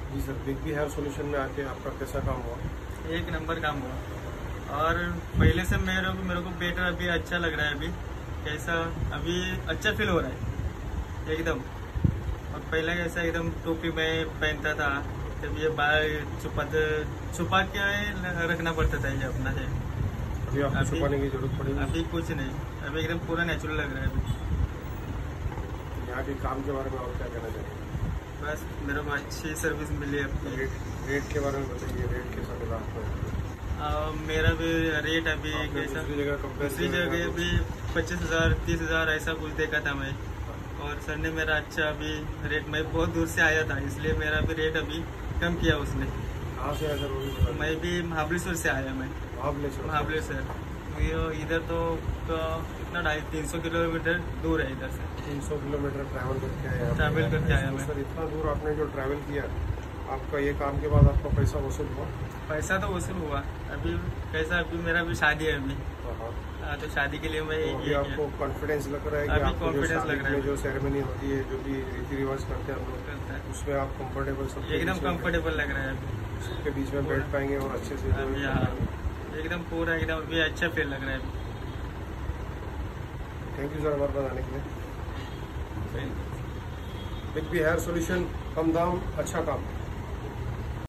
जी sir, big B hair solution में आके आपका कैसा काम हुआ? एक नंबर काम हुआ। और पहले से मेरे को बेटर अभी अच्छा लग रहा है। अभी कैसा अभी अच्छा फील हो रहा है एकदम। और पहले कैसा एकदम टोपी में पहनता था, जब ये बाल छुपा के रखना पड़ता था ये अपना है। अभी आपको छुपाने की जरूरत पड़ेगी? अभी कुछ नहीं, अभी एकदम पूरा नेचुरल लग रहा है अभी। यहाँ के काम के बारे में और क्या कहना चाहिए? बस मेरे को अच्छी सर्विस मिली है। रेट के बारे में बताइए, रेट कैसा मिला आपको? मेरा भी रेट अभी कैसा, दूसरी जगह भी 25,000 30,000 ऐसा कुछ देखा था मैं। और सर ने मेरा अच्छा अभी रेट, मैं बहुत दूर से आया था इसलिए मेरा भी रेट अभी कम किया उसने। कहाँ से आया सर वो भी बता दीजिए। मैं भी महाबलेश्वर से आया। मैं महाबलेश्वर इधर तो कितना 250-300 किलोमीटर दूर है इधर से। 300 किलोमीटर ट्रैवल करके आया? ट्रैवल करके आया मैं। सर इतना दूर आपने जो ट्रैवल किया, आपका ये काम के बाद आपका पैसा वसूल हुआ? पैसा तो वसूल हुआ। अभी कैसा, अभी मेरा भी शादी है अभी। हाँ, तो शादी के लिए मैं तो आपको कॉन्फिडेंस लग रहा है कि अभी आपको कॉन्फिडेंस लग रहा है। जो सेरेमनी होती है, जो भी रीति रिवाज करते हैं हम लोग, उसमें आप कंफर्टेबल, सब एकदम कंफर्टेबल लग रहा है अभी। सबके बीच में बैठ पाएंगे और अच्छे से अभी हाँ, एकदम पूरा एकदम अभी अच्छा फील लग रहा है अभी। थैंक यू सर हमारे पास आने के लिए। बिग बी हेयर सॉल्यूशन, कम दाम अच्छा काम।